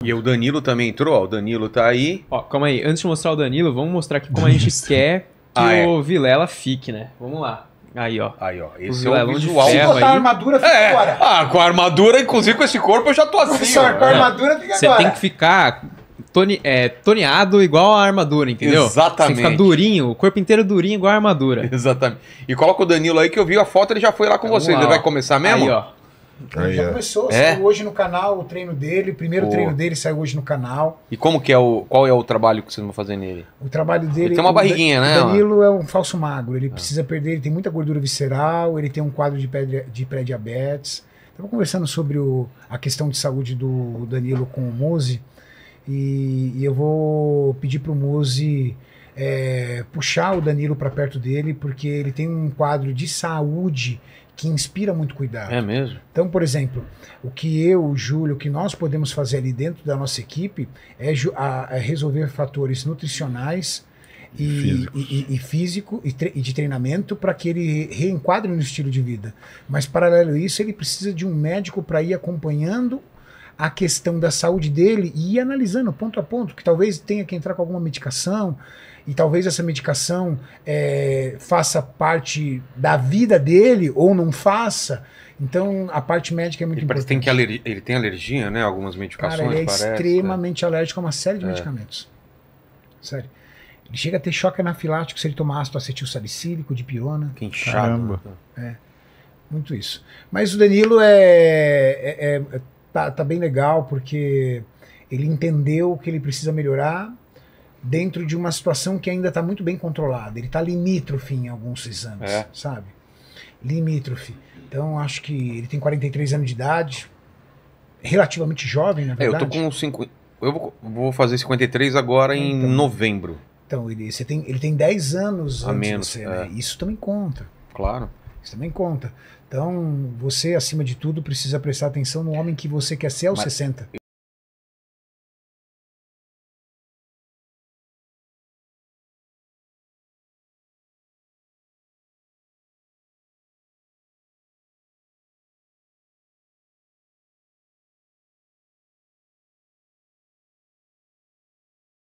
E o Danilo também entrou, ó. O Danilo tá aí. Ó, calma aí. Antes de mostrar o Danilo, vamos mostrar aqui como a gente quer que o Vilela fique, né? Vamos lá. Aí, ó. Aí, ó. O Esse é o vilão de visual. Se ferro botar a aí. armadura, fica agora. Ah, com a armadura, inclusive com esse corpo, eu já tô assim. Professor, com a armadura, fica Você agora. tem que ficar toneado igual a armadura, entendeu? Exatamente. Você tem que ficar durinho, o corpo inteiro durinho igual a armadura. Exatamente. E coloca o Danilo aí, que eu vi a foto, ele já foi lá com Vamos vocês. lá, Ele ó. vai começar mesmo? Aí, ó. Ele já começou, É? saiu hoje no canal o treino dele, o primeiro Pô. treino dele saiu hoje no canal. E como que é qual é o trabalho que vocês vão fazer nele? O trabalho dele... Ele tem uma barriguinha, né? O Danilo é um falso magro, ele precisa perder, ele tem muita gordura visceral, ele tem um quadro de pré-diabetes. Estava conversando sobre a questão de saúde do Danilo com o Muzi, e eu vou pedir para o Muzi puxar o Danilo para perto dele, porque ele tem um quadro de saúde que inspira muito cuidado. É mesmo? Então, por exemplo, o que eu, o Júlio, o que nós podemos fazer ali dentro da nossa equipe é resolver fatores nutricionais e físico e de treinamento para que ele reenquadre no estilo de vida. Mas, paralelo a isso, ele precisa de um médico para ir acompanhando a questão da saúde dele e ir analisando ponto a ponto, que talvez tenha que entrar com alguma medicação, e talvez essa medicação faça parte da vida dele ou não faça. Então a parte médica é muito importante. Ele tem alergia, né? Algumas medicações, Cara, ele é parece, extremamente alérgico a uma série de medicamentos. Sério. Ele chega a ter choque anafilático se ele tomar ácido acetilsalicílico, dipirona. Que inchado. Muito isso. Mas o Danilo tá bem legal, porque ele entendeu que ele precisa melhorar dentro de uma situação que ainda está muito bem controlada. Ele está limítrofe em alguns exames, sabe? Limítrofe. Então, acho que ele tem 43 anos de idade, relativamente jovem, na verdade. Eu tô com 50. Eu vou fazer 53 agora em novembro. Então, ele tem 10 anos a antes menos, de você, né? Isso também conta. Claro. Isso também conta. Então, você, acima de tudo, precisa prestar atenção no homem que você quer ser aos 60.